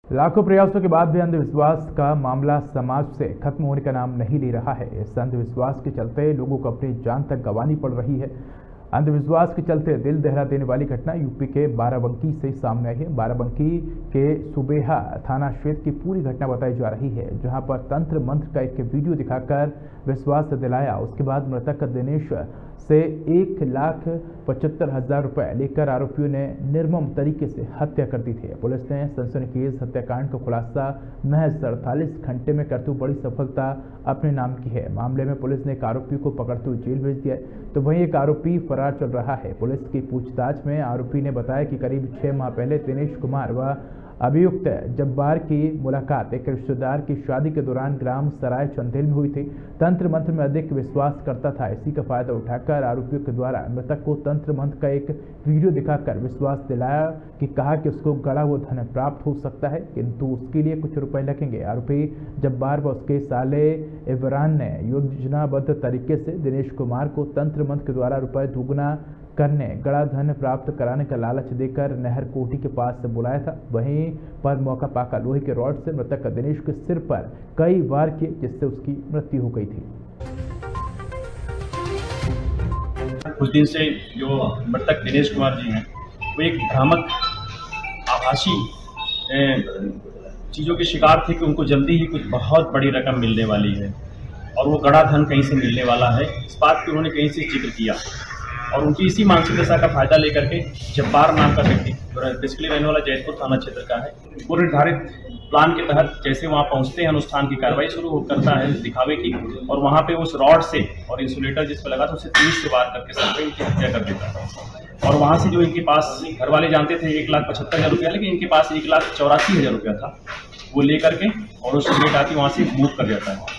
लाखों प्रयासों के बाद भी अंधविश्वास का मामला समाज से खत्म होने का नाम नहीं ले रहा है। इस अंधविश्वास के चलते लोगों को अपनी जान तक गंवानी पड़ रही है। अंधविश्वास के चलते दिल दहला देने वाली घटना यूपी के बाराबंकी से सामने आई है। बाराबंकी के सुबेहा थाना क्षेत्र की पूरी घटना बताई जा रही है, जहां पर तंत्र मंत्र का एक वीडियो दिखाकर विश्वास दिलाया। उसके बाद मृतक दिनेश से 1,75,000 रुपए लेकर आरोपियों ने निर्मम तरीके से हत्या कर दी थी। पुलिस ने सनसनीखेज हत्याकांड का खुलासा महज 48 घंटे में करते हुए बड़ी सफलता अपने नाम की है। मामले में पुलिस ने एक आरोपी को पकड़ते हुए जेल भेज दिया है, तो वहीं एक आरोपी फरार चल रहा है। पुलिस की पूछताछ में आरोपी ने बताया कि करीब 6 माह पहले दिनेश कुमार व अभियुक्त जब्बार की मुलाकात एक रिश्तेदार की शादी के दौरान ग्राम सराय चंदेल में हुई थी। तंत्र मंत्र में अधिक विश्वास करता था। इसी का फायदा उठाकर आरोपियों के द्वारा मृतक को तंत्र मंत्र का एक वीडियो दिखाकर विश्वास दिलाया कि कहा कि उसको गड़ा हुआ धन प्राप्त हो सकता है, किंतु उसके लिए कुछ रुपए लगेंगे। आरोपी जब्बार व उसके साले इमरान ने योजनाबद्ध तरीके से दिनेश कुमार को तंत्र मंत्र के द्वारा रुपए दुगुना करने, गड़ा धन प्राप्त कराने का लालच देकर नहर कोठी के पास बुलाया था। वहीं पर मौका पाकर लोहे के रॉड से मृतक दिनेश के सिर पर कई वार किए, जिससे उसकी मृत्यु हो गई थी। कुछ दिन से जो मृतक दिनेश कुमार जी हैं, वो एक भ्रामक आभासी चीज़ों के शिकार थे कि उनको जल्दी ही कुछ बहुत बड़ी रकम मिलने वाली है और वो गड़ा धन कहीं से मिलने वाला है। इस बात पर उन्होंने कहीं से जिक्र किया और उनकी इसी मानसिक दशा का फायदा लेकर के जब्बार नाम का व्यक्ति बेसिकली रहने वाला जैतपुर थाना क्षेत्र का है, वो निर्धारित प्लान के तहत जैसे वहाँ पहुँचते हैं अनुष्ठान की कार्रवाई शुरू करता है दिखावे की, और वहाँ पे उस रॉड से और इंसुलेटर जिस पर लगा था उससे 30 से वार करके सर पे इनकी हत्या कर देता है। और वहाँ से जो इनके पास घर वाले जानते थे 1,75,000 रुपया, लेकिन इनके पास 1,84,000 रुपया था, वो लेकर के और उस रेट आती वहाँ से मूव कर जाता है।